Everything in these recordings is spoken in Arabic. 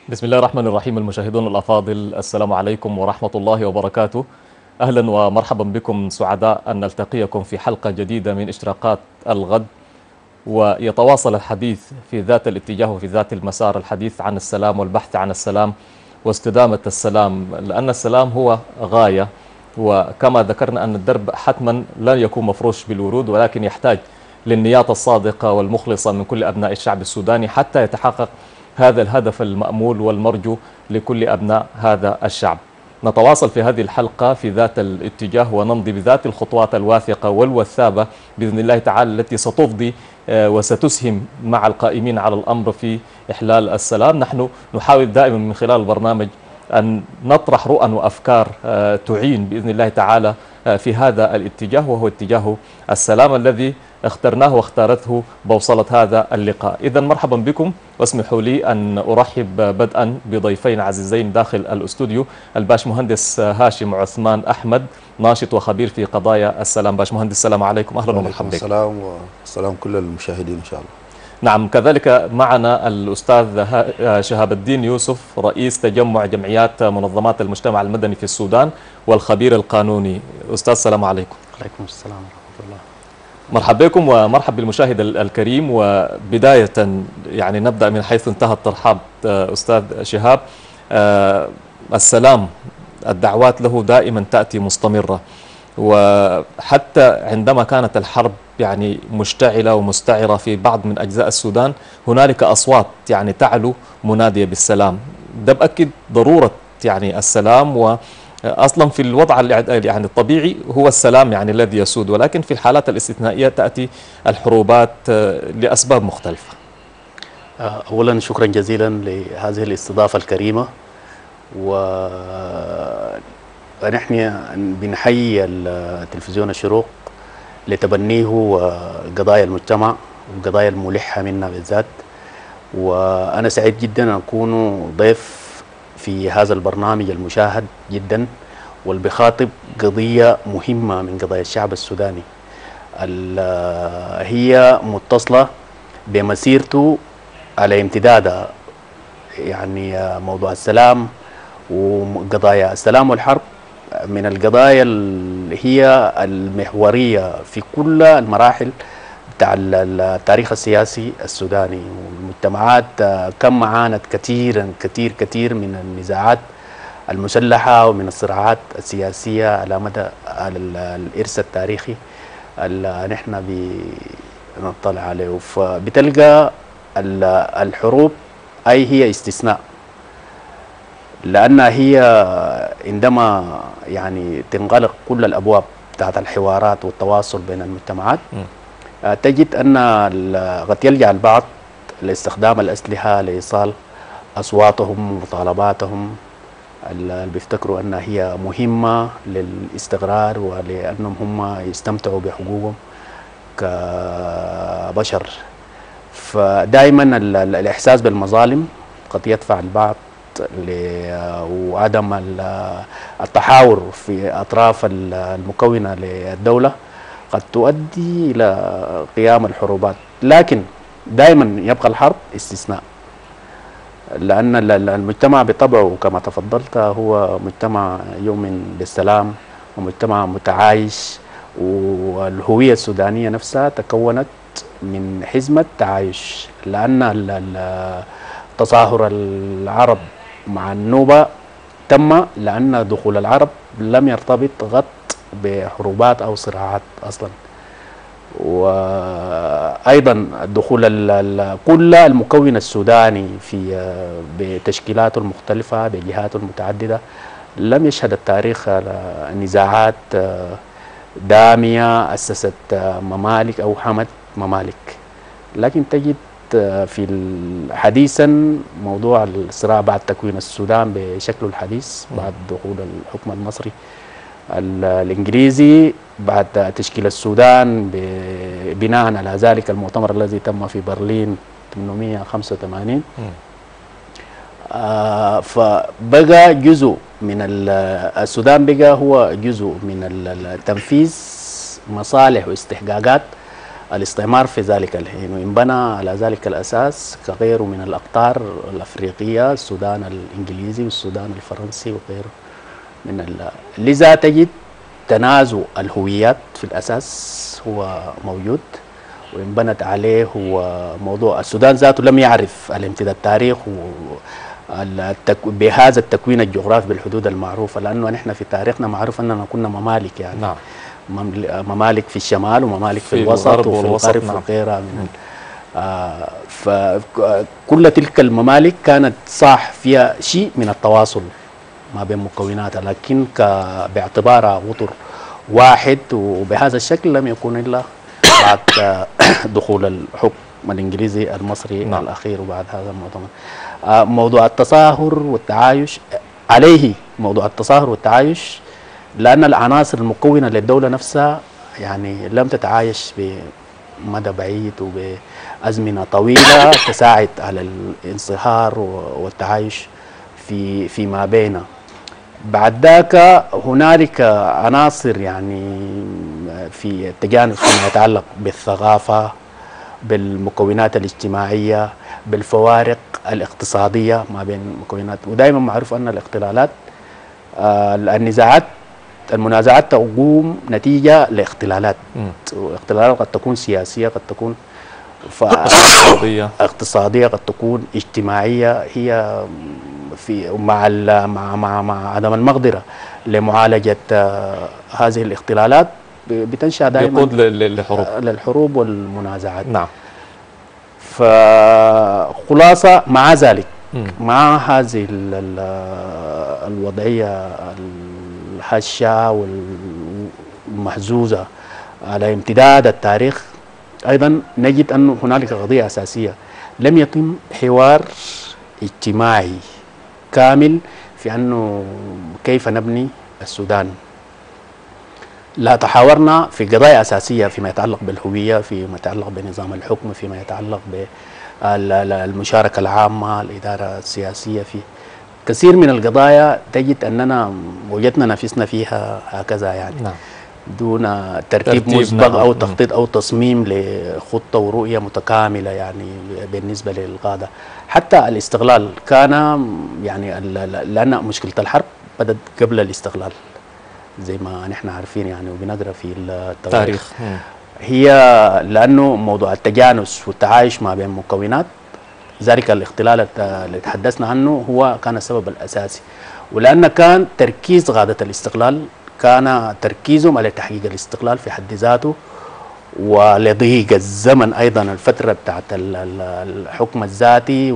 بسم الله الرحمن الرحيم. المشاهدون الأفاضل، السلام عليكم ورحمة الله وبركاته. أهلا ومرحبا بكم، سعداء أن نلتقيكم في حلقة جديدة من إشراقات الغد. ويتواصل الحديث في ذات الاتجاه وفي ذات المسار، الحديث عن السلام والبحث عن السلام واستدامة السلام، لأن السلام هو غاية. وكما ذكرنا أن الدرب حتما لا يكون مفروش بالورود، ولكن يحتاج للنيات الصادقة والمخلصة من كل أبناء الشعب السوداني حتى يتحقق هذا الهدف المأمول والمرجو لكل أبناء هذا الشعب. نتواصل في هذه الحلقة في ذات الاتجاه ونمضي بذات الخطوات الواثقة والوثابة بإذن الله تعالى، التي ستفضي وستسهم مع القائمين على الأمر في إحلال السلام. نحن نحاول دائما من خلال البرنامج أن نطرح رؤى وأفكار تعين بإذن الله تعالى في هذا الاتجاه، وهو اتجاه السلام الذي اخترناه واختارته بوصلة هذا اللقاء. إذن مرحبا بكم، واسمحوا لي أن أرحب بدءا بضيفين عزيزين داخل الأستوديو، الباش مهندس هاشم عثمان أحمد، ناشط وخبير في قضايا السلام. باش مهندس، السلام عليكم، أهلا ومرحبا بك. السلام والسلام كل المشاهدين إن شاء الله. نعم، كذلك معنا الأستاذ شهاب الدين يوسف، رئيس تجمع جمعيات منظمات المجتمع المدني في السودان والخبير القانوني. أستاذ، السلام عليكم. عليكم السلام ورحمة الله. مرحبا بكم ومرحبا بالمشاهد الكريم. وبداية يعني نبدأ من حيث انتهى الترحاب. أستاذ شهاب، السلام الدعوات له دائما تأتي مستمرة، وحتى عندما كانت الحرب يعني مشتعلة ومستعرة في بعض من أجزاء السودان، هنالك أصوات يعني تعلو منادية بالسلام. ده بأكد ضرورة يعني السلام، وأصلا في الوضع يعني الطبيعي هو السلام يعني الذي يسود، ولكن في الحالات الاستثنائية تأتي الحروبات لأسباب مختلفة. أولا شكرا جزيلا لهذه الاستضافة الكريمة، ونحن بنحيي التلفزيون الشروق لتبنيه قضايا المجتمع والقضايا الملحة منا بالذات. وأنا سعيد جدا أن أكون ضيف في هذا البرنامج المشاهد جدا، واللي بخاطب قضية مهمة من قضايا الشعب السوداني، هي متصلة بمسيرته على امتدادها، يعني موضوع السلام وقضايا السلام والحرب من القضايا اللي هي المحورية في كل المراحل بتاع التاريخ السياسي السوداني. والمجتمعات كم عانت كثير من النزاعات المسلحة ومن الصراعات السياسية على مدى الإرث التاريخي اللي نحن بنطلع عليه. فبتلقى الحروب أي هي استثناء، لأنها هي عندما يعني تنغلق كل الأبواب بتاعت الحوارات والتواصل بين المجتمعات، تجد أن قد يلجأ البعض لاستخدام الأسلحة لإيصال أصواتهم ومطالباتهم اللي بيفتكروا أنها هي مهمة للاستقرار ولأنهم هم يستمتعوا بحقوقهم كبشر. فدائما الإحساس بالمظالم قد يدفع البعض وعدم التحاور في أطراف المكونة للدولة قد تؤدي إلى قيام الحروبات. لكن دائما يبقى الحرب استثناء، لأن المجتمع بطبعه كما تفضلت هو مجتمع يؤمن بالسلام ومجتمع متعايش، والهوية السودانية نفسها تكونت من حزمة تعايش، لأن تصاهر العرب مع النوبة تم لأن دخول العرب لم يرتبط غط بحروبات أو صراعات أصلا. وأيضا دخول كل المكون السوداني في بتشكيلاته المختلفة بجهاته المتعددة لم يشهد التاريخ نزاعات دامية أسست ممالك أو حمت ممالك. لكن تجد في حديثا موضوع الصراع بعد تكوين السودان بشكله الحديث بعد دخول الحكم المصري الإنجليزي، بعد تشكيل السودان بناء على ذلك المؤتمر الذي تم في برلين 885. فبقى جزء من السودان، بقى هو جزء من تنفيذ مصالح واستحقاقات الاستعمار في ذلك الحين، وانبنى على ذلك الأساس كغيره من الأقطار الأفريقية، السودان الإنجليزي والسودان الفرنسي وغيره لذا تجد تنازع الهويات في الأساس هو موجود، وانبنت عليه هو موضوع السودان ذاته لم يعرف الامتداد التاريخ بهذا التكوين الجغرافي بالحدود المعروفة، لأنه نحن في تاريخنا معروف أننا كنا ممالك يعني. نعم. ممالك في الشمال وممالك في الوسط وفي الغرب وغيرها من فكل تلك الممالك كانت صح فيها شيء من التواصل ما بين مكوناتها، لكن باعتبارها وطر واحد وبهذا الشكل لم يكن إلا بعد دخول الحكم الإنجليزي المصري الأخير، وبعد هذا المؤتمر موضوع التصاهر والتعايش عليه. موضوع التصاهر والتعايش لأن العناصر المكونة للدولة نفسها يعني لم تتعايش بمدى بعيد وبأزمنة طويلة تساعد على الانصهار والتعايش فيما بينه. بعد ذاك هنالك عناصر يعني في التجانس فيما يتعلق بالثقافة، بالمكونات الاجتماعية، بالفوارق الاقتصادية ما بين مكونات. ودائما معروف أن الاختلالات المنازعات تقوم نتيجة لاختلالات، واختلالات قد تكون سياسية، قد تكون اقتصادية، قد تكون اجتماعية، هي في مع عدم المقدرة لمعالجة هذه الاختلالات بتنشأ دائما يقود للحروب والمنازعات. نعم. فخلاصة مع ذلك مع هذه الوضعية الهشة والمحزوزة على امتداد التاريخ، أيضا نجد أن هنالك قضية أساسية، لم يتم حوار اجتماعي كامل في أنه كيف نبني السودان. لا تحاورنا في قضايا أساسية فيما يتعلق بالهوية، فيما يتعلق بنظام الحكم، فيما يتعلق بالمشاركة العامة، الإدارة السياسية. في كثير من القضايا تجد أننا وجدنا نفسنا فيها هكذا يعني. نعم. دون ترتيب مسبق أو تخطيط أو تصميم لخطة ورؤية متكاملة يعني بالنسبة للقادة. حتى الاستقلال كان يعني لأن مشكلة الحرب بدأت قبل الاستقلال زي ما نحن عارفين يعني وبنقرأ في التاريخ. هي لأنه موضوع التجانس والتعايش ما بين مكونات ذلك الاختلال اللي تحدثنا عنه هو كان السبب الأساسي، ولأن كان تركيز قادة الاستقلال كان تركيزهم على تحقيق الاستقلال في حد ذاته، ولضيق الزمن أيضا الفترة بتاعت الحكم الذاتي،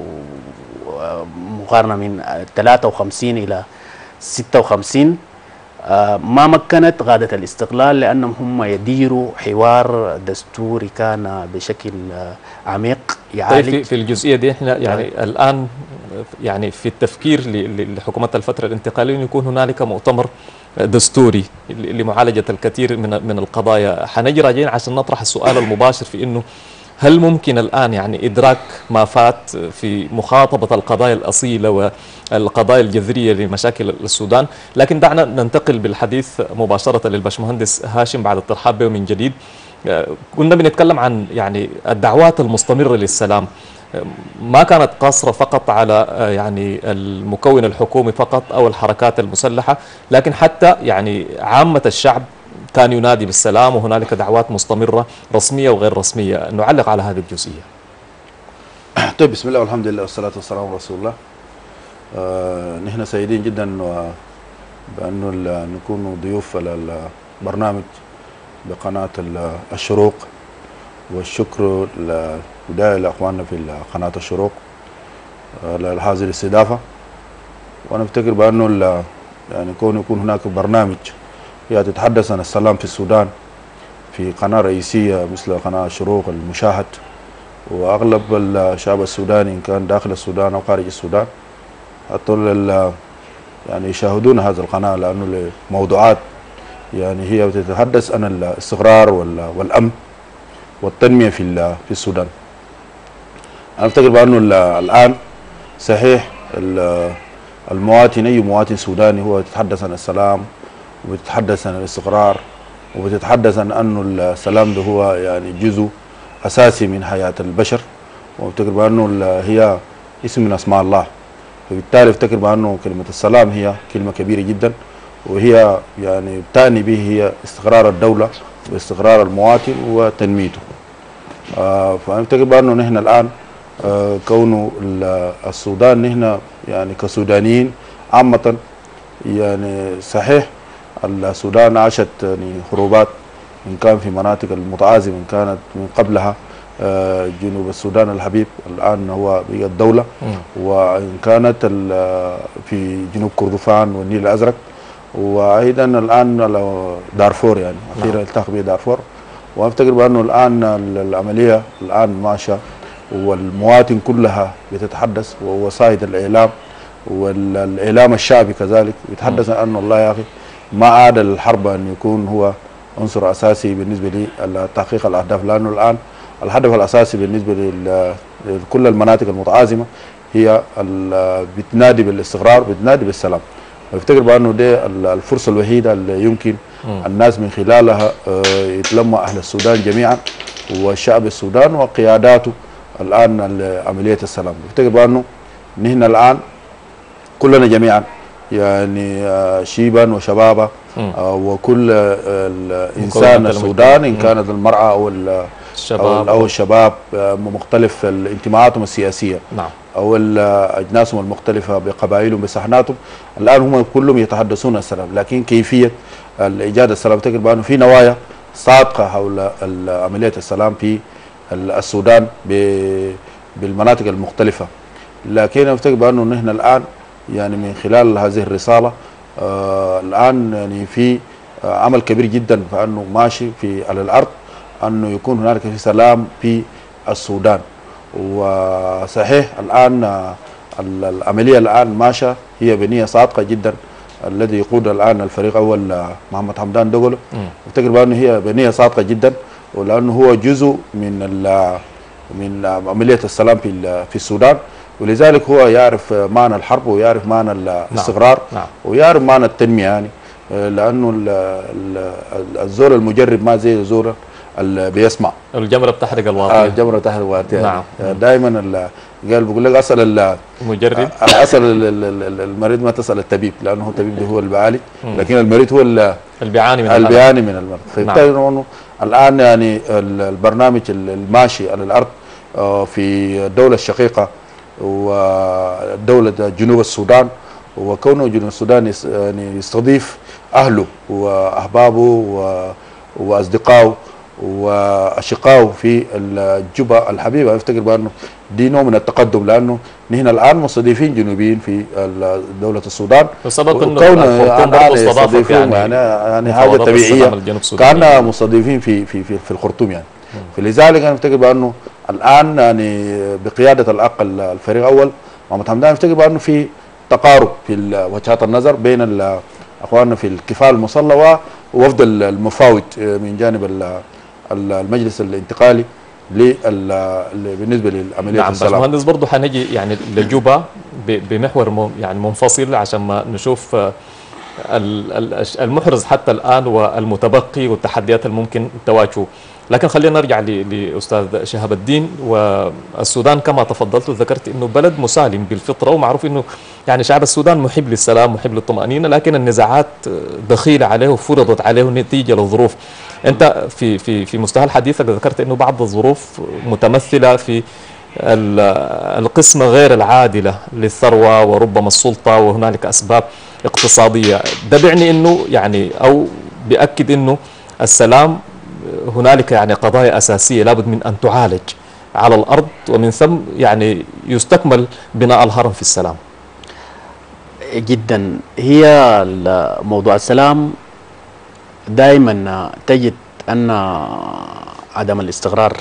ومقارنة من 53 إلى 56 ما مكنت قادة الاستقلال لأنهم هم يديروا حوار دستوري كان بشكل عميق يعالج. طيب في الجزئية دي احنا يعني الآن يعني في التفكير لحكومات الفترة الانتقالية يكون هنالك مؤتمر دستوري لمعالجة الكثير من القضايا. حنجي راجعين عشان نطرح السؤال المباشر في إنه هل ممكن الآن يعني إدراك ما فات في مخاطبة القضايا الأصيلة والقضايا الجذرية لمشاكل السودان؟ لكن دعنا ننتقل بالحديث مباشرة للباشمهندس هاشم بعد الترحاب به من جديد. كنا بنتكلم عن يعني الدعوات المستمرة للسلام، ما كانت قاصرة فقط على يعني المكون الحكومي فقط أو الحركات المسلحة، لكن حتى يعني عامة الشعب كان ينادي بالسلام، وهنالك دعوات مستمرة رسمية وغير رسمية. نعلق على هذه الجزئية. طيب، بسم الله والحمد لله والصلاة والسلام على رسول الله. نحن سعيدين جدا بأنه نكون ضيوف على البرنامج بقناة الشروق، والشكر بداية لأخواننا في قناة الشروق لهذه الاستضافة. وأنا أفتكر بأنه يعني يكون هناك برنامج تتحدث عن السلام في السودان في قناة رئيسية مثل قناة الشروق المشاهد، وأغلب الشعب السوداني إن كان داخل السودان أو خارج السودان حتى يعني يشاهدون هذا القناة، لأنه موضوعات يعني هي تتحدث عن الاستقرار والأمن والتنمية في السودان. أنا أفتكر بأنه الآن صحيح المواطن، أي مواطن سوداني هو يتحدث عن السلام ويتحدث عن الاستقرار وبتتحدث عن أنه السلام ده هو يعني جزء أساسي من حياة البشر، وبتذكر بأنه هي اسم من أسماء الله، فبالتالي افتكر بأنه كلمة السلام هي كلمة كبيرة جدا، وهي يعني تعني به هي استقرار الدولة واستقرار المواطن وتنميته. فافتكر بأنه نحن الآن كونه السودان نحن يعني كسودانيين عامة، يعني صحيح السودان عاشت يعني حروبات، إن كان في مناطق المتعازمة، إن كانت من قبلها جنوب السودان الحبيب الآن هو بقى الدولة، وإن كانت في جنوب كردفان والنيل الأزرق، وأيضا الآن دارفور يعني أخيرا التحق به دارفور. وأفتكر بأنه الآن العملية الآن ماشية، والمواطن كلها بتتحدث، ووسائل الإعلام والإعلام الشعبي كذلك يتحدث عن أنه الله يا أخي ما عاد الحرب أن يكون هو عنصر أساسي بالنسبة لتحقيق الأهداف، لأنه الآن الهدف الأساسي بالنسبة لكل المناطق المتعازمة هي بتنادي بالاستقرار، بتنادي بالسلام. وافتكر بأنه ده الفرصة الوحيدة اللي يمكن الناس من خلالها يتلمى أهل السودان جميعا والشعب السودان وقياداته الآن عملية السلام. افتكر بأنه نحن الآن كلنا جميعا يعني شيبا وشبابا وكل الإنسان السوداني، إن كانت المرأة أو الشباب مختلف انتماءاتهم السياسية، أو أجناسهم المختلفة بقبائلهم بسحناتهم، الآن هم كلهم يتحدثون السلام، لكن كيفية إيجاد السلام افتكر بأنه في نوايا صادقة حول عملية السلام في السودان بالمناطق المختلفة. لكن افتكر بأنه نحن الآن يعني من خلال هذه الرسالة الآن يعني في عمل كبير جدا فأنه ماشي على الأرض، أنه يكون هنالك في سلام في السودان. وصحيح الآن العملية الآن ماشية هي بنية صادقة جدا، الذي يقود الآن الفريق أول محمد حمدان دغلو، افتكر بأنه هي بنية صادقة جدا، ولأنه هو جزء من عملية السلام في السودان، ولذلك هو يعرف معنى الحرب ويعرف معنى الاستقرار ويعرف معنى التنمية يعني، لأنه الزول المجرب ما زي الزول اللي بيسمع. الجمرة بتحرق الواطية. الجمرة بتحرق الواطية يعني. دائما قال بقول لك أسأل المجرب، أسأل المريض ما تسأل الطبيب، لأنه الطبيب ده هو اللي بيعالج، لكن المريض هو اللي بيعاني من المرض. فبالتالي الآن يعني البرنامج الماشي على الأرض في الدولة الشقيقة ودولة جنوب السودان، وكونه جنوب السودان يعني يستضيف أهله وأحبابه وأصدقائه وأشقائه في الجبهة الحبيبة، أفتكر بأنه دي نوع من التقدم، لأنه نحن الآن مستضيفين جنوبيين في دولة السودان، وسبق أنه الخرطوم برضه استضافت يعني حاجة طبيعية، كأننا مستضيفين في الخرطوم يعني. فلذلك أنا أفتكر بأنه الآن يعني بقيادة الأق الفريق الأول محمد حمدان، أفتكر بأنه في تقارب في وجهات النظر بين أخواننا في الكفاءة المصلى ووفد المفاوض من جانب المجلس الانتقالي بالنسبه للعمليه السلام. نعم باشمهندس، برضه حنجي يعني لجوبا بمحور يعني منفصل عشان ما نشوف المحرز حتى الان والمتبقي والتحديات الممكن تواجهه، لكن خلينا نرجع لاستاذ شهاب الدين. والسودان كما تفضلت وذكرت انه بلد مسالم بالفطره، ومعروف انه يعني شعب السودان محب للسلام محب للطمانينه، لكن النزاعات دخيله عليه وفرضت عليه نتيجه للظروف. انت في مستهل حديثك ذكرت انه بعض الظروف متمثله في القسمه غير العادله للثروه وربما السلطه، وهنالك اسباب اقتصاديه. ده بيعني انه يعني او بياكد انه السلام هنالك يعني قضايا أساسية لابد من أن تعالج على الأرض، ومن ثم يعني يستكمل بناء الهرم في السلام. جدا. هي موضوع السلام دائما تجد أن عدم الاستقرار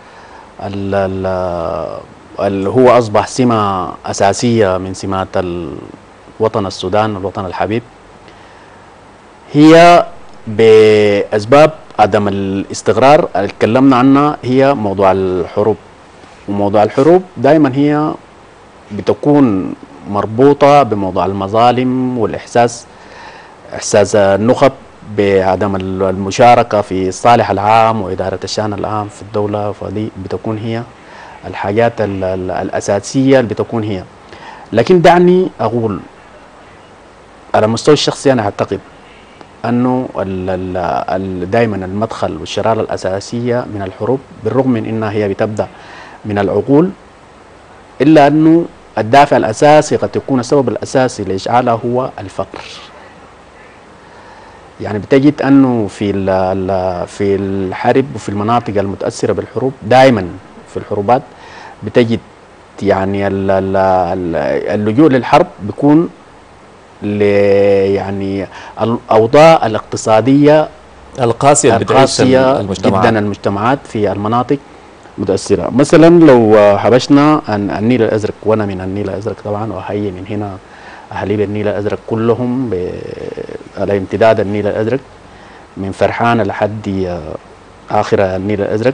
اللي هو أصبح سمة أساسية من سمات الوطن السودان، الوطن الحبيب، هي بأسباب عدم الاستقرار اللي تكلمنا عنها، هي موضوع الحروب. وموضوع الحروب دائما هي بتكون مربوطة بموضوع المظالم والإحساس، إحساس النخب بعدم المشاركة في الصالح العام وإدارة الشأن العام في الدولة، فدي بتكون هي الحاجات الأساسية اللي بتكون هي. لكن دعني أقول على المستوى الشخصي أنا أعتقد أنه دائما المدخل والشرارة الأساسية من الحروب بالرغم من أنها هي بتبدأ من العقول، إلا أنه الدافع الأساسي قد يكون السبب الأساسي لإشعالها هو الفقر. يعني بتجد أنه في الحرب وفي المناطق المتأثرة بالحروب دائما في الحروبات بتجد يعني اللجوء للحرب بيكون يعني الأوضاع الاقتصادية القاسية جدا المجتمعات في المناطق متأثرة. مثلا لو حبشنا النيل الأزرق، وأنا من النيل الأزرق طبعا، وأحيي من هنا أهالي النيل الأزرق كلهم على امتداد النيل الأزرق من فرحان لحد آخر النيل الأزرق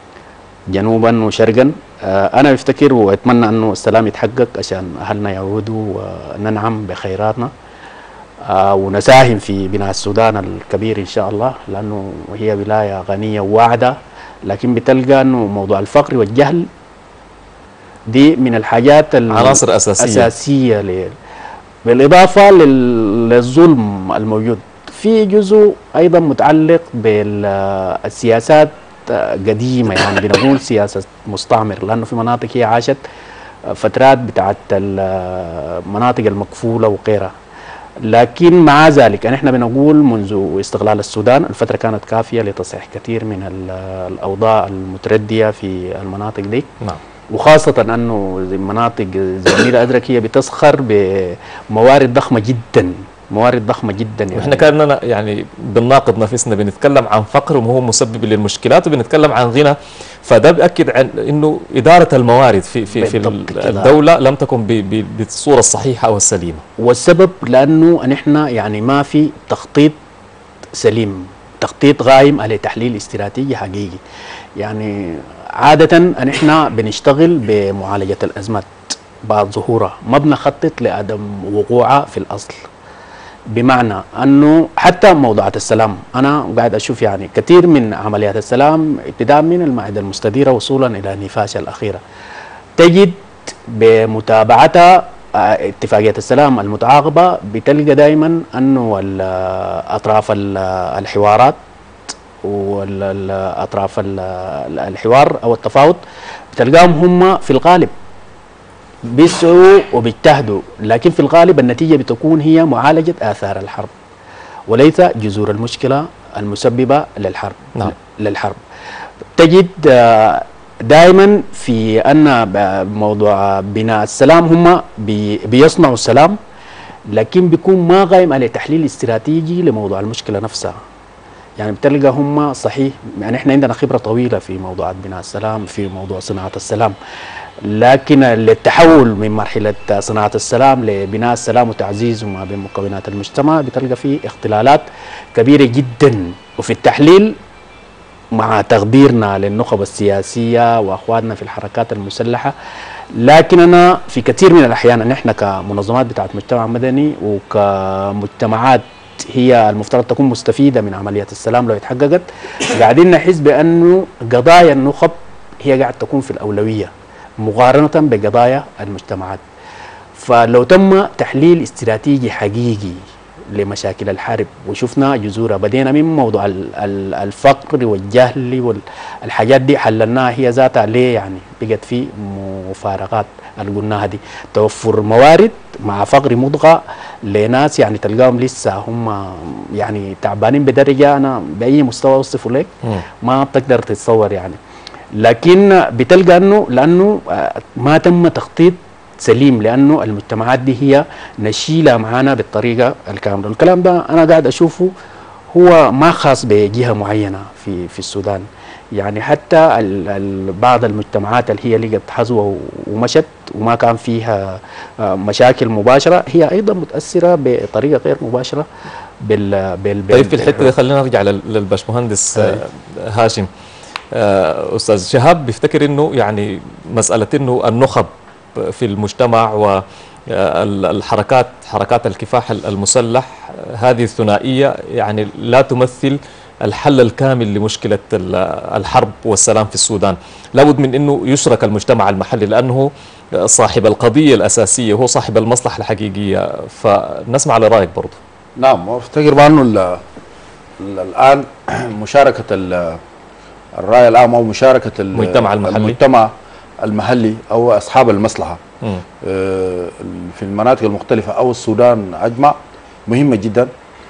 جنوبا وشرقا. أنا بفتكر وأتمنى أنه السلام يتحقق عشان أهلنا يعودوا وننعم بخيراتنا ونساهم في بناء السودان الكبير إن شاء الله، لأنه هي ولاية غنية وواعدة، لكن بتلقى أنه موضوع الفقر والجهل دي من الحاجات عناصر أساسية بالإضافة للظلم الموجود. في جزء أيضا متعلق بالسياسات قديمة، يعني بنقول سياسة مستعمر، لأنه في مناطق هي عاشت فترات بتاعت المناطق المكفولة وغيرها. لكن مع ذلك نحن بنقول منذ استقلال السودان الفترة كانت كافية لتصحيح كثير من الأوضاع المتردية في المناطق دي. نعم. وخاصة أنه مناطق زي النيل الأزرق هي بتسخر بموارد ضخمة جدا، موارد ضخمة جدا. يعني احنا كاننا يعني بنناقض نفسنا، بنتكلم عن فقر وهو مسبب للمشكلات، وبنتكلم عن غنى، فده بيأكد عن انه إدارة الموارد في الدولة لم تكن بالصورة الصحيحة او السليمة. والسبب لأنه نحن يعني ما في تخطيط سليم، تخطيط غايم على تحليل استراتيجي حقيقي. يعني عادة نحن بنشتغل بمعالجة الأزمات بعد ظهورها، ما بنخطط لعدم وقوعها في الأصل. بمعنى أنه حتى موضوعات السلام أنا قاعد أشوف يعني كثير من عمليات السلام ابتداء من المائدة المستديرة وصولا إلى نفاش الأخيرة تجد بمتابعتها اتفاقية السلام المتعاقبة بتلقى دائما أنه أطراف الحوارات والأطراف الحوار أو التفاوض بتلقاهم هم في الغالب بيسعوا وبيجتهدوا، لكن في الغالب النتيجة بتكون هي معالجة آثار الحرب وليس جذور المشكلة المسببة للحرب. تجد دائما في أن موضوع بناء السلام هم بيصنعوا السلام، لكن بيكون ما قائم على تحليل استراتيجي لموضوع المشكلة نفسها. يعني بتلقى هم صحيح، يعني احنا عندنا خبرة طويلة في موضوعات بناء السلام، في موضوع صناعة السلام، لكن للتحول من مرحلة صناعة السلام لبناء السلام وتعزيزه ما بين مكونات المجتمع بتلقى فيه اختلالات كبيرة جدا. وفي التحليل مع تقديرنا للنخب السياسية وأخواننا في الحركات المسلحة، لكننا في كثير من الأحيان نحن كمنظمات بتاعت مجتمع مدني وكمجتمعات هي المفترض تكون مستفيدة من عملية السلام لو اتحققت، قاعدين نحس بأنه قضايا النخب هي قاعد تكون في الأولوية مقارنة بقضايا المجتمعات. فلو تم تحليل استراتيجي حقيقي لمشاكل الحرب وشفنا جذورها، بدينا من موضوع الفقر والجهل والحاجات دي حللناها هي ذاتها ليه يعني بقت في مفارقات اللي قلناها دي، توفر موارد مع فقر مضغى لناس يعني تلقاهم لسه هم يعني تعبانين بدرجة أنا بأي مستوى أوصفه لك ما بتقدر تتصور يعني. لكن بتلقى أنه لأنه ما تم تخطيط سليم، لأنه المجتمعات دي هي نشيلة معانا بالطريقة الكاملة. الكلام ده أنا قاعد أشوفه هو ما خاص بجهة معينة في السودان، يعني حتى بعض المجتمعات اللي هي لقت حظوة ومشت وما كان فيها مشاكل مباشرة هي أيضا متأثرة بطريقة غير مباشرة طيب في الحتة دي خلينا نرجع للباشمهندس هاشم. أستاذ شهاب بيفتكر إنه يعني مسألة إنه النخب في المجتمع حركات الكفاح المسلح هذه الثنائية يعني لا تمثل الحل الكامل لمشكلة الحرب والسلام في السودان. لابد من أنه يشرك المجتمع المحلي لأنه صاحب القضية الأساسية، هو صاحب المصلحة الحقيقية. فنسمع لرأيك برضو. نعم، وافتكر بأنه الآن مشاركة الرأي العام أو مشاركة المجتمع المحلي أو أصحاب المصلحة في المناطق المختلفة أو السودان أجمع مهمة جدا.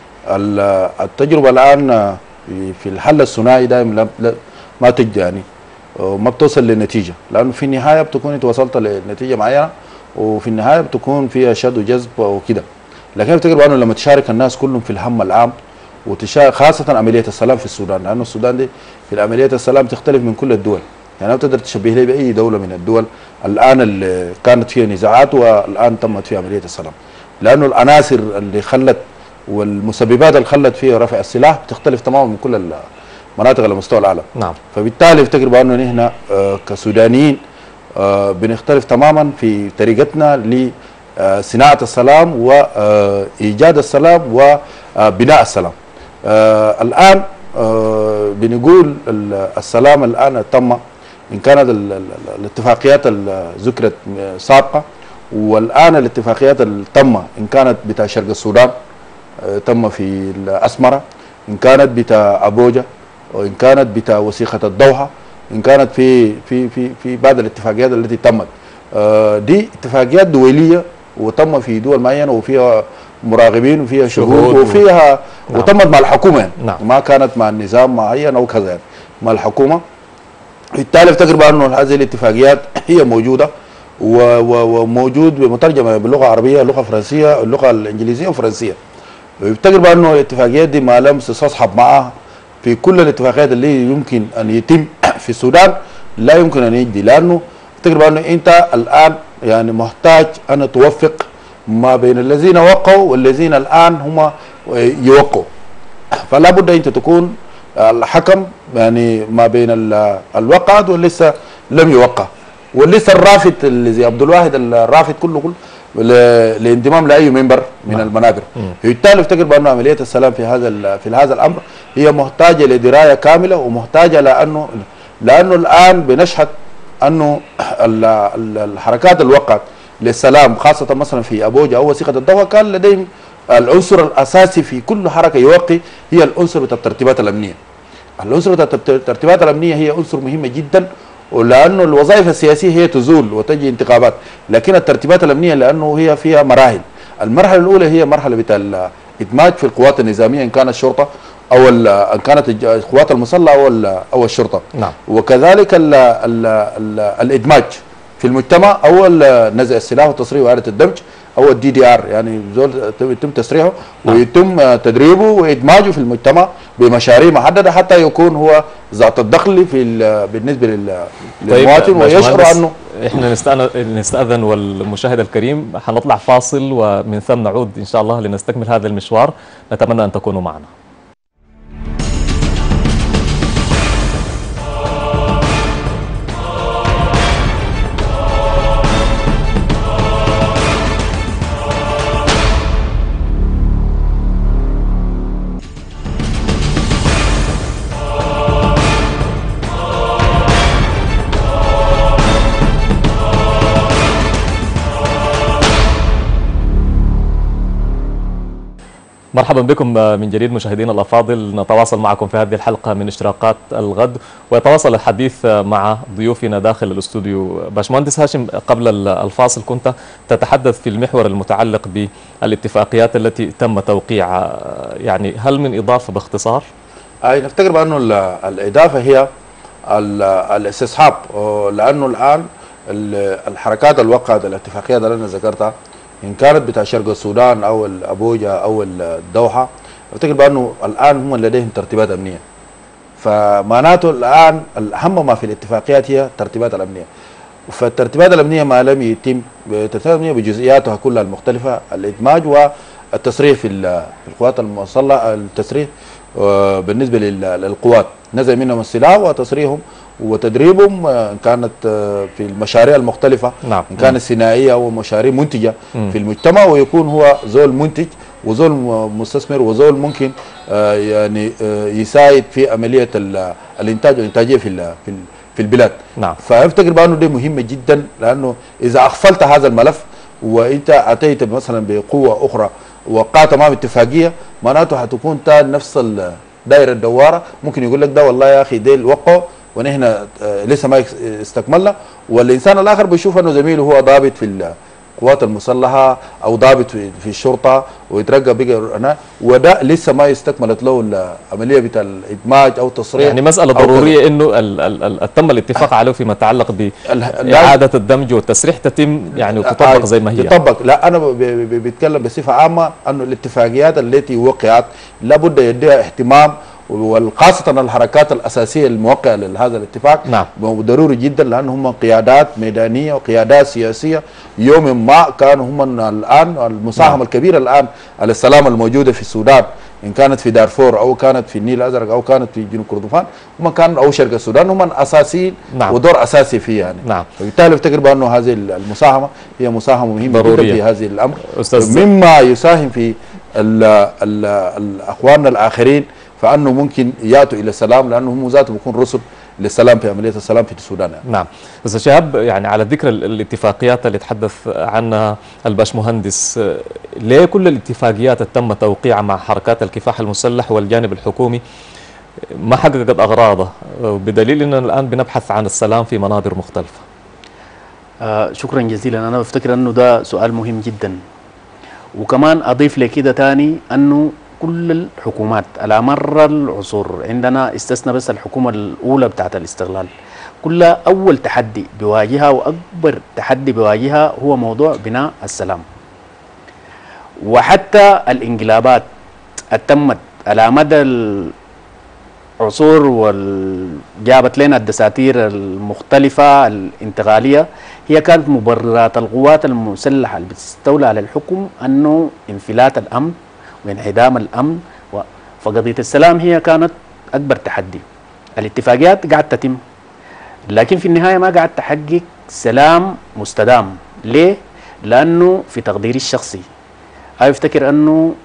التجربة الآن في الحل الثنائي دائما ما تجد يعني ما بتوصل لنتيجة، لأنه في النهاية بتكون أنت وصلت لنتيجة معينة وفي النهاية بتكون فيها شد وجذب وكده. لكن أفتكر بأنه لما تشارك الناس كلهم في الهم العام وتشارك خاصة عملية السلام في السودان، لأنه السودان دي في عملية السلام تختلف من كل الدول، يعني ما بتقدر تشبه لي بأي دولة من الدول الآن اللي كانت فيها نزاعات والآن تمت فيها عملية السلام، لأنه العناصر اللي خلت والمسببات اللي خلت فيها رفع السلاح بتختلف تماما من كل المناطق على مستوى العالم. نعم. فبالتالي افتكر بأنه نحن كسودانيين بنختلف تماما في طريقتنا لصناعة السلام وإيجاد السلام وبناء السلام. الآن بنقول السلام الآن تم، إن كانت الاتفاقيات ذكرت سابقة، والآن الاتفاقيات التامة إن كانت بتاع شرق السودان تم في الأسمرة، إن كانت بتاع أبوجا، وإن كانت بتاع وثيقة الدوحة، إن كانت في بعض الاتفاقيات التي تمت. دي اتفاقيات دولية وتم في دول معينة وفيها مراقبين وفيها شهود وفيها نعم. وتمت مع الحكومة يعني. نعم. ما كانت مع النظام معين أو كذا يعني. مع الحكومة. بالتالي افتكر بأنه هذه الاتفاقيات هي موجودة وموجود بمترجمة باللغة العربية، اللغة الفرنسية، اللغة الإنجليزية والفرنسية. يفتكر بأنه الاتفاقيات دي ما لم تستصحب معها في كل الاتفاقيات اللي يمكن أن يتم في السودان لا يمكن أن يجدي، لأنه افتكر بأنه أنت الآن يعني محتاج أن توفق ما بين الذين وقعوا والذين الآن هم يوقعوا. فلا بد أنت تكون الحكم يعني ما بين الوقعت واللسه لم يوقع، واللسه الرافد اللي زي عبد الواحد الرافد كله لانضمام لاي منبر من المنابر. بالتالي افتكر بانه عمليه السلام في هذا الامر هي محتاجه لدرايه كامله ومحتاجه لانه الان بنشهد انه الحركات اللي وقعت للسلام خاصه مثلا في ابوجا او وثيقه الدوحه كان لديهم العنصر الاساسي في كل حركه يوقي هي العنصر بتاع الترتيبات الامنيه. العنصر بتاع الترتيبات الامنيه هي عنصر مهمه جدا، ولانه الوظائف السياسيه هي تزول وتجي انتخابات، لكن الترتيبات الامنيه لانه هي فيها مراحل. المرحله الاولى هي مرحله بتاع الادماج في القوات النظاميه ان كانت الشرطه او ان كانت القوات المسلحه او الشرطه. نعم. وكذلك الادماج في المجتمع او نزع السلاح والتصريح واعاده الدمج او الدي دي ار، يعني يتم تسريحه ويتم تدريبه وادماجه في المجتمع بمشاريع محدده حتى يكون هو ذات الدخل بالنسبه للمواطن ويشعر انه احنا نستأذن والمشاهد الكريم حنطلع فاصل ومن ثم نعود ان شاء الله لنستكمل هذا المشوار. نتمنى ان تكونوا معنا. مرحبا بكم من جديد مشاهدينا الأفاضل. نتواصل معكم في هذه الحلقة من اشتراقات الغد، ويتواصل الحديث مع ضيوفنا داخل الاستوديو. باشمهندس هاشم، قبل الفاصل كنت تتحدث في المحور المتعلق بالاتفاقيات التي تم توقيعها، يعني هل من إضافة باختصار؟ نفتكر بأنه الإضافة هي الاستصحاب، لأنه الآن الحركات الوقعت الاتفاقيات اللي أنا ذكرتها إن كانت بتاع شرق السودان أو أبوجا أو الدوحة، أفتكر بأنه الآن هم لديهم ترتيبات أمنية. فمعناته الآن الأهم ما في الاتفاقيات هي الترتيبات الأمنية. فالترتيبات الأمنية ما لم يتم الترتيبات الأمنية بجزئياتها كلها المختلفة، الإدماج والتصريح في القوات المسلحة، التصريح بالنسبة للقوات نزع منهم السلاح وتصريحهم وتدريبهم إن كانت في المشاريع المختلفة، نعم. إن كانت صناعية أو مشاريع منتجة في المجتمع، ويكون هو زول منتج وزول مستثمر وزول ممكن يعني يساعد في عملية الإنتاج والإنتاجية في البلاد. نعم. فأفتكر بأنه دي مهمة جدا، لأنه إذا أغفلت هذا الملف وأنت أتيت مثلا بقوة أخرى وقعت أمام اتفاقية، معناته حتكون نفس الدائرة الدوارة. ممكن يقول لك ده والله يا أخي ديل وقعوا ونحن لسه ما استكملنا، والإنسان الآخر بيشوف أنه زميله هو ضابط في القوات المسلحة أو ضابط في الشرطة ويترقى بقى هنا، وده لسه ما استكملت له العملية بتاع الإدماج أو التصريح. يعني مسألة ضرورية إنه تم الاتفاق عليه فيما يتعلق بإعادة الدمج والتسريح تتم يعني وتطبق زي ما هي. تطبق. لا أنا بتكلم بصفة عامة أنه الاتفاقيات التي وقعت لابد يديها اهتمام، وخاصة الحركات الأساسية الموقعة لهذا الاتفاق. نعم. ضروري جدا، لأن هم قيادات ميدانية وقيادات سياسية يوم ما كانوا هم الآن المساهمة الكبيرة الآن على السلام الموجودة في السودان، إن كانت في دارفور أو كانت في النيل الأزرق أو كانت في جنوب كردفان، هم كانوا أو شرق السودان هم أساسيين. نعم. ودور أساسي فيه يعني. نعم. وبالتالي افتكر بأنه هذه المساهمة هي مساهمة مهمة جدا في هذه الأمر، أستاذ مما يساهم في أخواننا الآخرين فانه ممكن ياتوا الى السلام، لانه هم ذاتهم بيكون رسل للسلام في عمليه السلام في السودان يعني. نعم. استاذ شهاب، يعني على ذكر الاتفاقيات اللي تحدث عنها الباشمهندس، ليه كل الاتفاقيات تم توقيعها مع حركات الكفاح المسلح والجانب الحكومي ما حققت اغراضها، بدليل اننا الان بنبحث عن السلام في مناظر مختلفه؟ شكرا جزيلا. انا بفتكر انه ده سؤال مهم جدا، وكمان اضيف لكده تاني انه كل الحكومات على مر العصور، عندنا استثنى بس الحكومة الأولى بتاعت الاستغلال، كلها أول تحدي بيواجهها وأكبر تحدي بيواجهها هو موضوع بناء السلام. وحتى الانقلابات التمت على مدى العصور وجابت لنا الدساتير المختلفة الانتقالية، هي كانت مبررات القوات المسلحة اللي بتستولى على الحكم أنه انفلات الأمن وانعدام الأمن، فقضية السلام هي كانت أكبر تحدي. الاتفاقيات قاعد تتم، لكن في النهاية ما قاعد تحقق سلام مستدام. ليه؟ لأنه في تقديري الشخصي أنا أفتكر أنه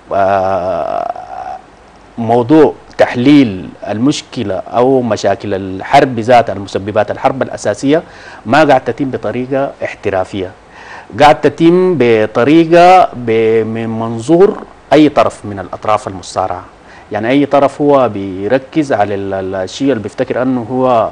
موضوع تحليل المشكلة أو مشاكل الحرب ذاتها، المسببات الحرب الأساسية، ما قاعد تتم بطريقة احترافية، قاعد تتم بطريقة من منظور أي طرف من الأطراف المصارعة. يعني أي طرف هو بيركز على الشيء اللي بيفتكر أنه هو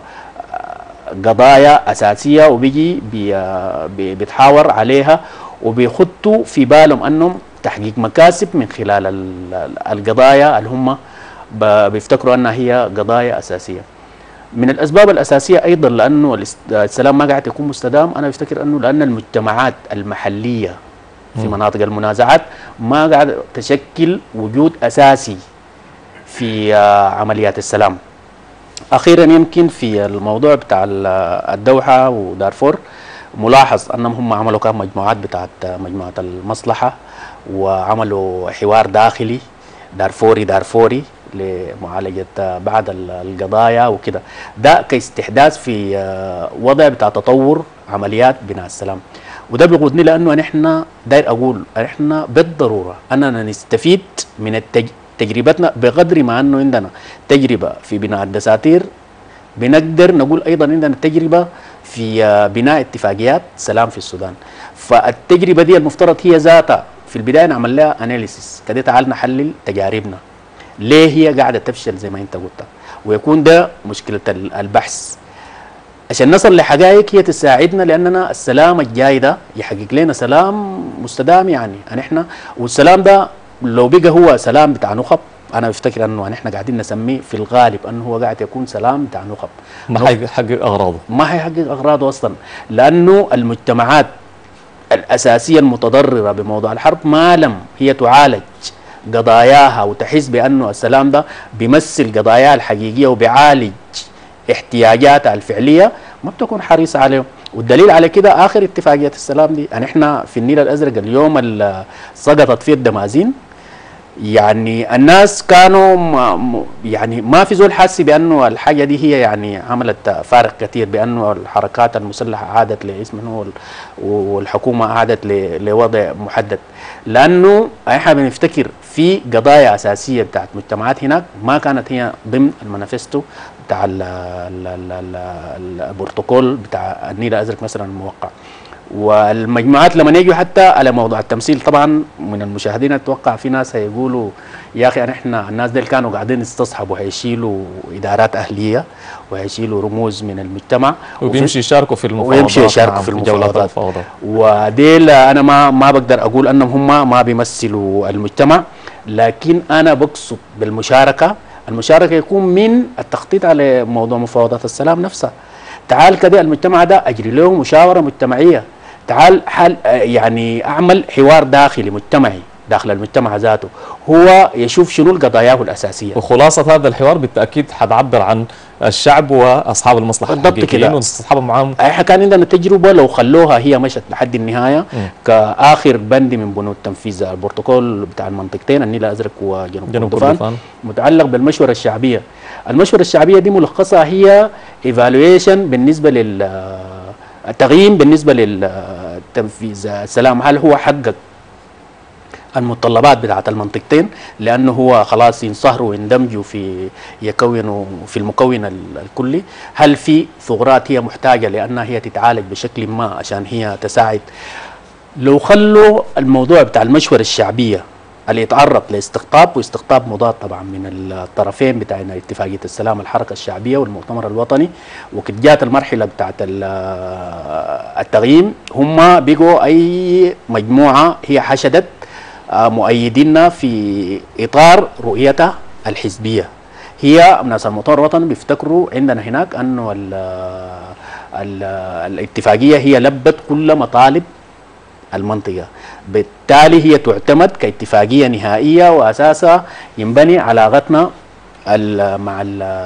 قضايا أساسية وبيجي بيتحاور عليها وبيخطوا في بالهم أنهم تحقيق مكاسب من خلال القضايا اللي هم بيفتكروا أنها هي قضايا أساسية. من الأسباب الأساسية أيضا لأنه السلام ما قاعد يكون مستدام، أنا بفتكر أنه لأن المجتمعات المحلية في مناطق المنازعات ما قاعد تشكل وجود أساسي في عمليات السلام. أخيرا يمكن في الموضوع بتاع الدوحة ودارفور ملاحظ أنهم هم عملوا كان مجموعات بتاعت مجموعة المصلحة وعملوا حوار داخلي دارفوري لمعالجة بعض القضايا وكده، ده كاستحداث في وضع بتاع تطور عمليات بناء السلام. وده بيقودني لأنه نحن داير أقول نحن بالضرورة أننا نستفيد من تجربتنا بقدر ما أنه عندنا تجربة في بناء الدساتير، بنقدر نقول أيضا عندنا تجربة في بناء اتفاقيات سلام في السودان. فالتجربة دي المفترض هي ذاتها في البداية نعمل لها أناليسيس كده، تعال نحلل تجاربنا ليه هي قاعدة تفشل زي ما أنت قلت، ويكون ده مشكلة البحث عشان نصل لحقائق هي تساعدنا، لأننا السلام الجاي ده يحقق لنا سلام مستدام. يعني نحن والسلام ده لو بقى هو سلام بتاع نخب، أنا بفتكر أنه نحن قاعدين نسميه في الغالب أنه هو قاعد يكون سلام بتاع نخب، ما حيحقق أغراضه، ما حيحقق أغراضه أصلا، لأنه المجتمعات الأساسية المتضررة بموضوع الحرب ما لم هي تعالج قضاياها وتحس بأنه السلام ده بيمثل قضاياها الحقيقية وبيعالج احتياجاتها الفعلية، ما بتكون حريصة عليهم. والدليل على كده آخر اتفاقية السلام دي، يعني احنا في النيل الأزرق اليوم اللي سقطت فيه الدمازين يعني الناس كانوا يعني ما في زول حاسي بانه الحاجه دي هي يعني عملت فارق كثير، بانه الحركات المسلحه عادت لاسمه والحكومه عادت لوضع محدد، لانه احنا بنفتكر في قضايا اساسيه بتاعت مجتمعات هناك ما كانت هي ضمن المانيفستو بتاع البروتوكول بتاع النيل الازرق مثلا الموقع. والمجموعات لما يجوا حتى على موضوع التمثيل، طبعا من المشاهدين اتوقع في ناس هيقولوا يا اخي احنا الناس دول كانوا قاعدين يستصحبوا هيشيلوا ادارات اهليه وهيشيلوا رموز من المجتمع وبيمشي يشاركوا في المفاوضات، ويمشي يشاركوا في المفاوضات. وديل انا ما بقدر اقول انهم هم ما بيمثلوا المجتمع، لكن انا بقصد بالمشاركه، المشاركه يكون من التخطيط على موضوع مفاوضات السلام نفسها. تعال كده المجتمع ده اجري له مشاوره مجتمعيه، تعال يعني اعمل حوار داخلي مجتمعي داخل المجتمع ذاته، هو يشوف شنو القضايا الاساسيه. وخلاصه هذا الحوار بالتاكيد حتعبر عن الشعب واصحاب المصلحه الحقيقيين ونستصحبهم معاهم. احنا كان عندنا تجربه لو خلوها هي مشت لحد النهايه كاخر بند من بنود تنفيذ البروتوكول بتاع المنطقتين النيل الازرق وجنوب كردفان متعلق بالمشوره الشعبيه. المشوره الشعبيه دي ملخصها هي ايفالويشن بالنسبه التقييم بالنسبه للتنفيذ السلام، هل هو حقق المتطلبات بتاعت المنطقتين، لانه هو خلاص ينصهروا ويندمجوا يكونوا في المكون الكلي، هل في ثغرات هي محتاجه لانها هي تتعالج بشكل ما عشان هي تساعد. لو خلوا الموضوع بتاع المشورة الشعبية اللي يتعرض لاستقطاب واستقطاب مضاد طبعا من الطرفين بتاع اتفاقية السلام، الحركة الشعبية والمؤتمر الوطني، وقد جات المرحلة بتاعت التقييم هم بقوا أي مجموعة هي حشدت مؤيديننا في إطار رؤيتها الحزبية. هي ناس المؤتمر الوطني بيفتكروا عندنا هناك أنه الاتفاقية هي لبت كل مطالب المنطقة، بالتالي هي تعتمد كاتفاقية نهائية وأساسها ينبني علاقتنا مع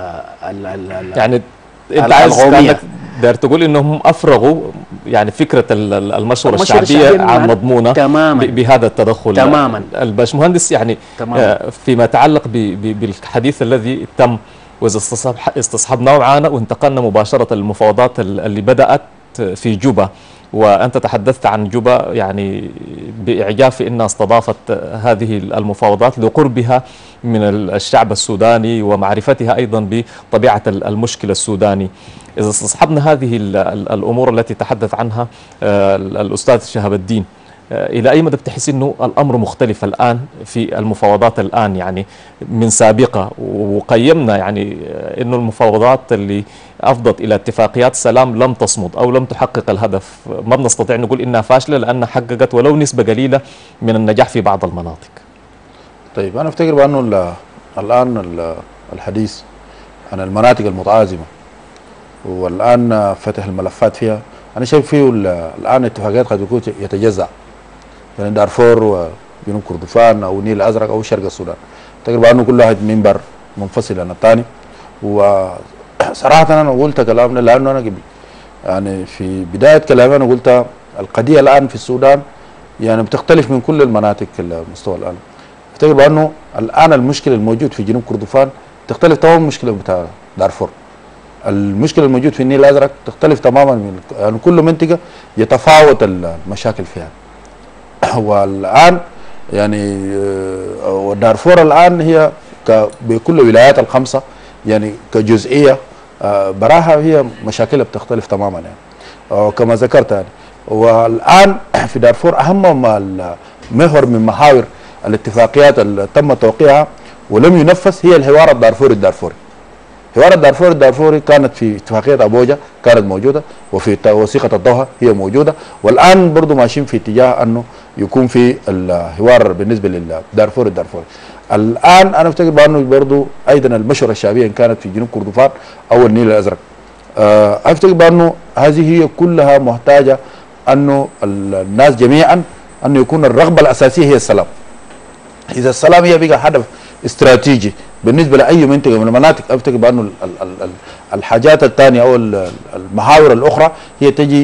يعني انت عايز كأنك داير تقول انهم افرغوا يعني فكره المشوره الشعبيه عن مضمونها تماما بهذا التدخل تماما. الباشمهندس يعني فيما يتعلق بالحديث الذي تم، واذا استصحبناه معنا وانتقلنا مباشره للمفاوضات اللي بدات في جوبا، وأنت تحدثت عن جوبا يعني بإعجاب في أنها استضافت هذه المفاوضات لقربها من الشعب السوداني ومعرفتها أيضا بطبيعة المشكلة السوداني. إذا استصحبنا هذه الأمور التي تحدث عنها الأستاذ شهاب الدين، إلى أي مدى بتحس أنه الأمر مختلف الآن في المفاوضات الآن يعني من سابقة؟ وقيمنا يعني أنه المفاوضات اللي أفضت إلى اتفاقيات سلام لم تصمد أو لم تحقق الهدف، ما بنستطيع نقول إنها فاشلة لأنها حققت ولو نسبة قليلة من النجاح في بعض المناطق. طيب أنا أفتكر بأنه الآن الحديث عن المناطق المتعازمة والآن فتح الملفات فيها، أنا شايف فيه الآن اتفاقيات قد يكون يتجزأ، يعني دارفور وجنوب كردفان أو النيل الأزرق أو شرق السودان، أفتكر أنه كل واحد منبر منفصل عن الثاني. وصراحة أنا قلت كلامنا لأنه أنا يعني في بداية كلامي أنا قلت القضية الآن في السودان يعني بتختلف من كل المناطق المستوى الآن. أفتكر بأنه الآن المشكلة الموجود في جنوب كردفان تختلف تماما من المشكلة بتاع دارفور. المشكلة الموجود في النيل الأزرق تختلف تماما من يعني كل منطقة يتفاوت المشاكل فيها. والآن يعني دارفور الآن هي بكل الولايات الخمسة يعني كجزئية براها هي مشاكلها بتختلف تماما يعني كما ذكرت يعني. والآن في دارفور أهم محور من محاور الاتفاقيات اللي تم توقيعها ولم ينفذ هي الحوار الدارفوري. حوار الدارفوري كانت في اتفاقية أبوجا كانت موجودة، وفي وثيقة الدوحة هي موجودة، والآن برضو ماشيين في اتجاه أنه يكون في الحوار بالنسبة الدارفوري. الآن أنا أفتكر بأنه برضو أيضا المشورة الشعبية إن كانت في جنوب كردفان أو النيل الأزرق، أفتكر بأنه هذه هي كلها محتاجة أنه الناس جميعا أنه يكون الرغبة الأساسية هي السلام. إذا السلام هي بقى هدف استراتيجي بالنسبة لأي منطقة من المناطق، أفتكر بأنه الحاجات الثانية أو المحاور الأخرى هي تجي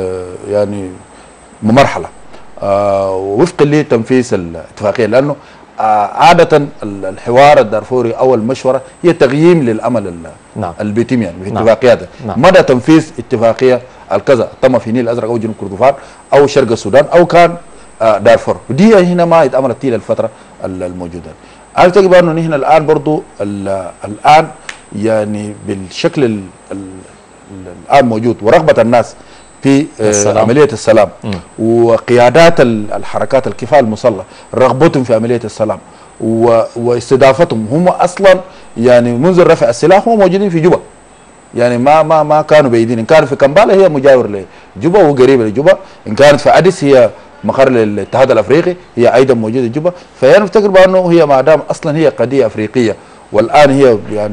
يعني ممرحلة وفقا لتنفيذ الاتفاقية، لأنه عادة الحوار الدارفوري أو المشورة هي تغييم للأمل نعم. اللي بيتم يعني في نعم. اتفاقياتها. نعم. مدى تنفيذ اتفاقية الكذا تم في النيل الأزرق أو جنوب كردفان أو شرق السودان أو كان دارفور، ودي هنا ما اتأمرت طيلة الفترة الموجودة. أعتقد أنه نحن الآن برضو الآن يعني بالشكل الآن موجود ورغبة الناس في عملية السلام وقيادات الحركات الكفاح المسلح رغبتهم في عملية السلام واستضافتهم، هم أصلا يعني منذ رفع السلاح هم موجودين في جوبا، يعني ما كانوا بعيدين. إن كانوا في كمبالا هي مجاور لجوبا وقريبة لجوبا، إن كانت في أديس هي مقر للاتحاد الأفريقي هي أيضا موجودة في جوبا. فأنا أفتكر بأنه هي ما دام أصلا هي قضية أفريقية والآن هي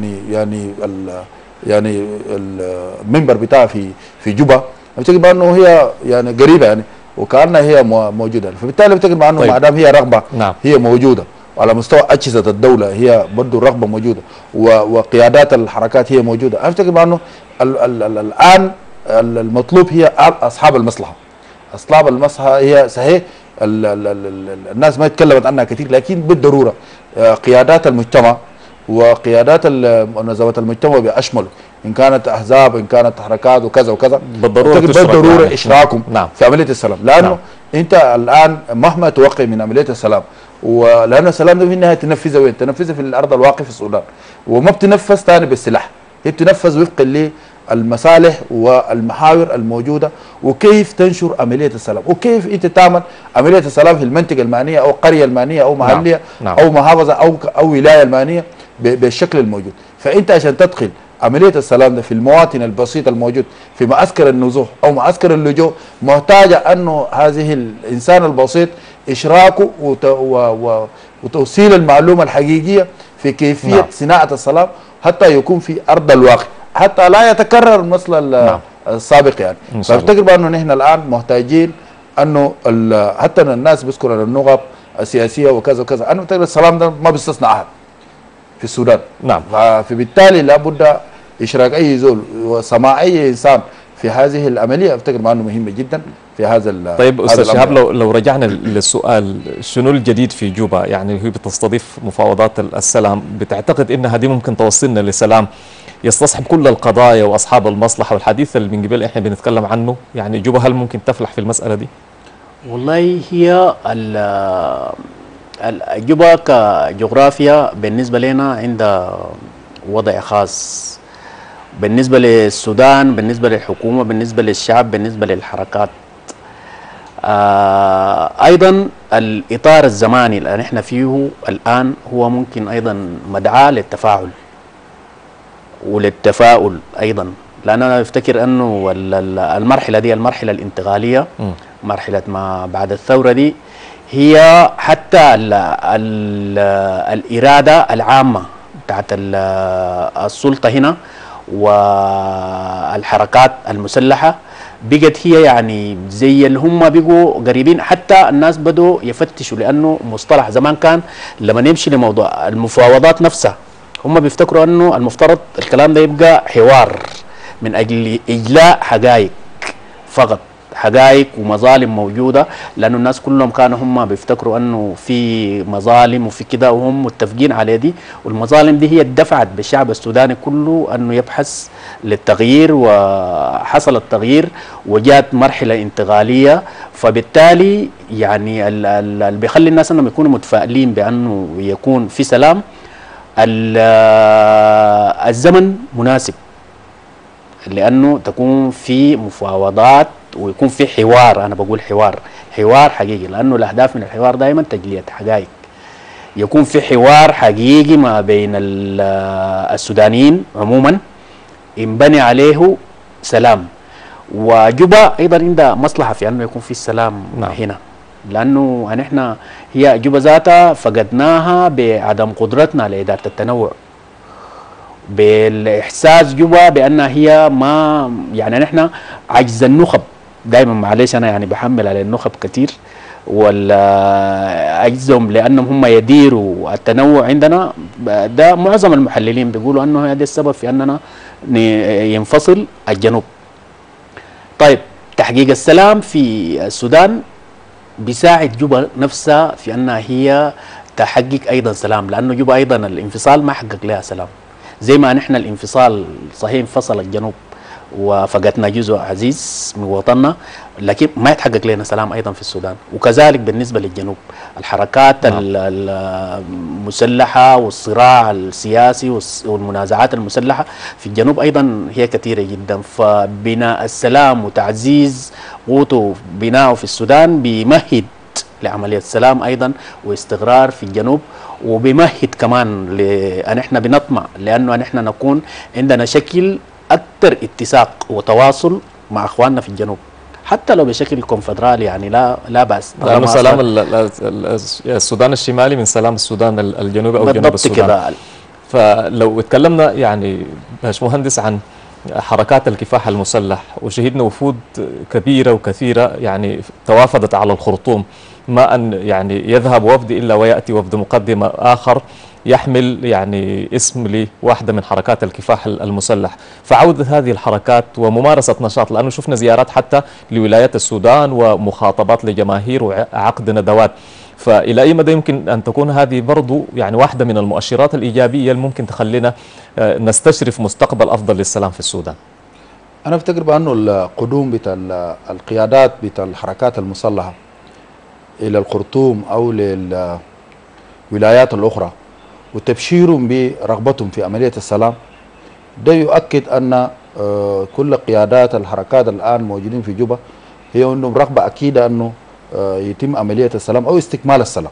يعني المنبر بتاعها في جوبا، افتكر بانه هي يعني قريبه يعني وكانها هي موجوده، فبالتالي افتكر بانه طيب. ما دام هي رغبه نعم. هي موجوده وعلى مستوى اجهزه الدوله هي برضه رغبه موجوده وقيادات الحركات هي موجوده. افتكر بانه الان المطلوب هي اصحاب المصلحه. اصحاب المصلحه هي صحيح الناس ما اتكلمت عنها كثير، لكن بالضروره قيادات المجتمع وقيادات منظمات المجتمع بأشمله، إن كانت أحزاب إن كانت حركات وكذا وكذا، بالضرورة إشراكهم نعم. في عملية السلام، لأنه نعم. أنت الآن مهما توقع من عملية السلام ولأن السلام ده في النهاية تنفذه وين؟ تنفذه في الأرض الواقع في السودان، وما بتنفذ ثاني بالسلاح، هي بتنفذ وفقا للمصالح والمحاور الموجودة وكيف تنشر عملية السلام وكيف أنت تعمل عملية السلام في المنطقة المعنية أو القرية المعنية أو محلية نعم. أو محافظة أو ولاية المعنية بالشكل الموجود. فانت عشان تدخل عمليه السلام ده في المواطن البسيط الموجود في معسكر النزوح او معسكر اللجوء، محتاجه انه هذه الانسان البسيط اشراكه وتوصيل المعلومه الحقيقيه في كيفيه نعم. صناعه السلام حتى يكون في ارض الواقع، حتى لا يتكرر المثل نعم. السابق يعني. فافتكر بانه نحن الان محتاجين انه حتى الناس بيذكروا النخب السياسيه وكذا وكذا، انا افتكر السلام ده ما بيستثنى احد في السودان. نعم. فبالتالي لابد اشراك اي زول وسماع اي انسان في هذه العمليه، افتكر انه مهمه جدا في هذا. طيب استاذ شهاب، لو رجعنا للسؤال، شنو الجديد في جوبا؟ يعني هي بتستضيف مفاوضات السلام، بتعتقد انها دي ممكن توصلنا لسلام يستصحب كل القضايا واصحاب المصلحه والحديث اللي من قبل احنا بنتكلم عنه؟ يعني جوبا هل ممكن تفلح في المساله دي؟ والله هي جوبا كجغرافيا بالنسبة لنا عندها وضع خاص بالنسبة للسودان، بالنسبة للحكومة، بالنسبة للشعب، بالنسبة للحركات. أيضا الإطار الزماني اللي نحن فيه الآن هو ممكن أيضا مدعاة للتفاعل وللتفاؤل أيضا، لأن أنا أفتكر أنه المرحلة دي المرحلة الانتقالية، مرحلة ما بعد الثورة دي، هي حتى الإرادة العامة بتاعت السلطة هنا والحركات المسلحة بقت هي يعني زي اللي هم بقوا قريبين. حتى الناس بدوا يفتشوا، لأنه مصطلح زمان كان لما نمشي لموضوع المفاوضات نفسها هم بيفتكروا أنه المفترض الكلام ده يبقى حوار من أجل إجلاء حقائق فقط، حقائق ومظالم موجودة، لأنه الناس كلهم كانوا هم بيفتكروا أنه في مظالم وفي كده وهم متفقين على دي، والمظالم دي هي دفعت بالشعب السوداني كله أنه يبحث للتغيير، وحصل التغيير وجاءت مرحلة انتقالية. فبالتالي يعني اللي بيخلي الناس أنهم يكونوا متفائلين بأنه يكون في سلام، الزمن مناسب لأنه تكون في مفاوضات ويكون في حوار. أنا بقول حوار حقيقي، لأنه الأهداف من الحوار دائما تجلية حقائق. يكون في حوار حقيقي ما بين السودانيين عموما ينبني عليه سلام، وجوبا أيضا عندها مصلحة في أنه يكون في السلام. نعم. هنا لأنه نحن هي جوبا ذاتها فقدناها بعدم قدرتنا لإدارة التنوع، بالإحساس جوا بأنها هي ما يعني نحن عجز النخب دائما. معلش أنا يعني بحمل على النخب كثير ولا عجزهم لأنهم هم يديروا التنوع عندنا. ده معظم المحللين بيقولوا أنه هذا السبب في أننا ينفصل الجنوب. طيب تحقيق السلام في السودان بيساعد جوبا نفسها في أنها هي تحقق ايضا سلام، لانه جوبا ايضا الانفصال ما حقق لها سلام. زي ما نحن الانفصال صحيح انفصل الجنوب وفقدنا جزء عزيز من وطننا، لكن ما يتحقق لنا سلام ايضا في السودان. وكذلك بالنسبه للجنوب الحركات المسلحه والصراع السياسي والمنازعات المسلحه في الجنوب ايضا هي كثيره جدا. فبناء السلام وتعزيز قوته بناؤه في السودان بيمهد لعمليه السلام ايضا واستقرار في الجنوب، وبيمهد كمان لان احنا بنطمع لانه احنا نكون عندنا شكل اكثر اتساق وتواصل مع اخواننا في الجنوب، حتى لو بشكل كونفدرالي يعني لا باس. لانه سلام السودان الشمالي من سلام السودان الجنوبي او جنوب السودان. كده. فلو اتكلمنا يعني باشمهندس عن حركات الكفاح المسلح، وشهدنا وفود كبيره وكثيره يعني توافدت على الخرطوم، ما ان يعني يذهب وفد الا وياتي وفد مقدم اخر يحمل يعني اسم لواحدة من حركات الكفاح المسلح. فعودة هذه الحركات وممارسة نشاط، لأنه شفنا زيارات حتى لولايات السودان ومخاطبات لجماهير وعقد ندوات، فإلى أي مدى يمكن أن تكون هذه برضو يعني واحدة من المؤشرات الإيجابية اللي ممكن تخلينا نستشرف مستقبل أفضل للسلام في السودان؟ أنا أفتكر بأنه القدوم بتاع القيادات بتاع الحركات المسلحة إلى الخرطوم أو للولايات الأخرى وتبشيرهم برغبتهم في عملية السلام، ده يؤكد أن كل قيادات الحركات الآن موجودين في جوبا هي عندهم رغبة أكيدة أنه يتم عملية السلام أو استكمال السلام.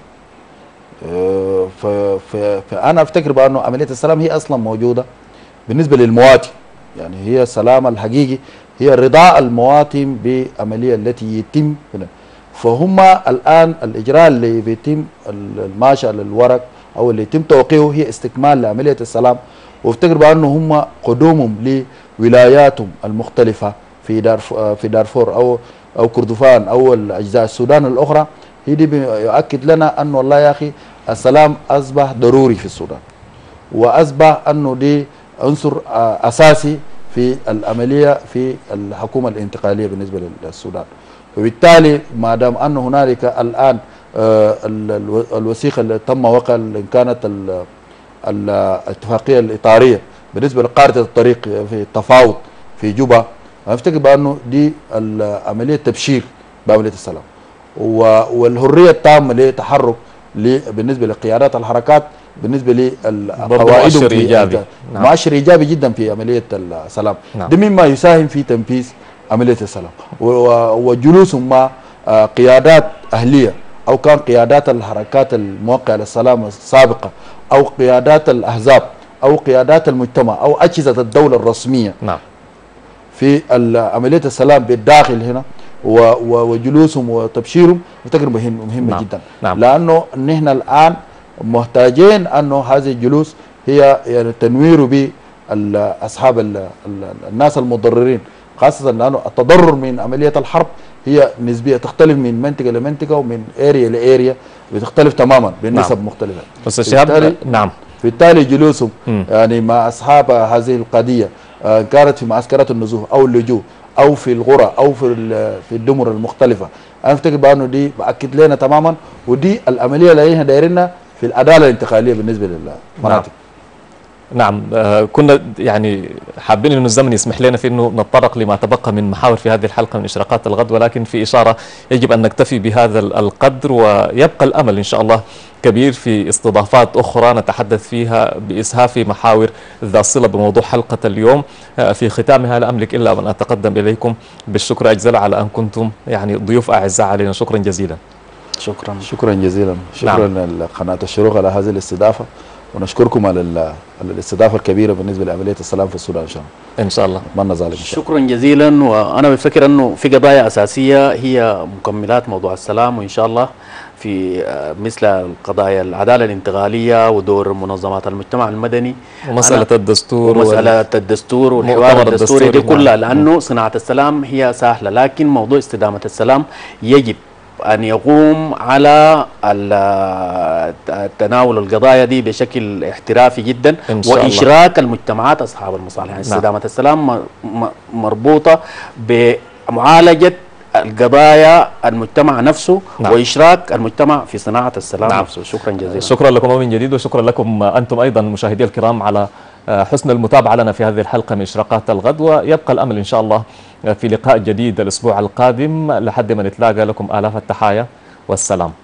فأنا أفتكر بأنه عملية السلام هي أصلا موجودة بالنسبة للمواطن، يعني هي السلام الحقيقي هي رضاء المواطن بعملية التي يتم هنا. فهم الآن الإجراء اللي بيتم الماشى للورق أو اللي يتم توقيعه هي استكمال لعملية السلام. وافتكر بأنه هم قدومهم لولاياتهم المختلفة في دارفور أو كردفان أو الأجزاء السودان الأخرى، هي دي يؤكد لنا أنه والله يا أخي السلام أصبح ضروري في السودان، وأصبح أنه دي عنصر أساسي في العملية في الحكومة الانتقالية بالنسبة للسودان. وبالتالي ما دام أن هنالك الآن الوثيقة اللي تم وقع إن كانت الاتفاقية الإطارية بالنسبة لقارة الطريق في التفاوض في جوبا، أفتكر بأنه دي عملية تبشير بعملية السلام والحرية التامة للتحرك بالنسبة لقيادات الحركات بالنسبة للقواعد مؤشر إيجابي جدا في عملية السلام. ده مما يساهم في تنفيذ عملية السلام. وجلوسهم مع قيادات أهلية أو كان قيادات الحركات الموقعة للسلام السابقة أو قيادات الأحزاب أو قيادات المجتمع أو أجهزة الدولة الرسمية في عملية السلام بالداخل هنا وجلوسهم وتبشيرهم أفتكر مهمة جدا. لأنه نحن الآن محتاجين أنه هذه الجلوس هي يعني تنوير بأصحاب الناس المضررين، خاصة لأنه التضرر من عملية الحرب هي نسبية تختلف من منطقة لمنطقة ومن اريا لاريا، بتختلف تماما بنسب مختلفة. بس الشباب بالتالي جلوسهم يعني مع أصحاب هذه القضية كانت في معسكرات النزوح أو اللجوء أو في الغرى أو في الدمر المختلفة، أنا أفتكر بأنه دي بأكد لنا تماما، ودي العملية اللي احنا دايرينها في العدالة الانتقالية بالنسبة للمناطق. نعم. كنا يعني حابين انه الزمن يسمح لنا في انه نتطرق لما تبقى من محاور في هذه الحلقه من اشراقات الغد، ولكن في اشاره يجب ان نكتفي بهذا القدر، ويبقى الامل ان شاء الله كبير في استضافات اخرى نتحدث فيها باسهاف محاور ذات صله بموضوع حلقه اليوم. في ختامها لا املك الا ان اتقدم اليكم بالشكر اجزل على ان كنتم يعني ضيوف اعزاء علينا. شكرا جزيلا. شكرا جزيلا. شكرا لقناه الشروق على هذه الاستضافه، ونشكركم على الاستضافه الكبيره بالنسبه لعمليه السلام في السودان ان شاء الله. اتمنى ذلك. شكرا جزيلا. وانا بفكر انه في قضايا اساسيه هي مكملات موضوع السلام، وان شاء الله في مثل القضايا العداله الانتقاليه ودور منظمات المجتمع المدني ومساله الدستور والحوار الدستوري دي كلها، لانه صناعه السلام هي سهله، لكن موضوع استدامه السلام يجب أن يقوم على تناول القضايا دي بشكل احترافي جدا، وإشراك المجتمعات أصحاب المصالح. يعني استدامة السلام مربوطة بمعالجة القضايا المجتمع نفسه نعم. وإشراك المجتمع في صناعة السلام نعم. نفسه. شكرا جزيلا. شكرا لكم من جديد، وشكرا لكم أنتم أيضا مشاهدي الكرام على حسن المتابعة لنا في هذه الحلقة من إشراقات الغد، ويبقى الأمل إن شاء الله في لقاء جديد الأسبوع القادم. لحد ما نتلاقى، لكم آلاف التحايا والسلام.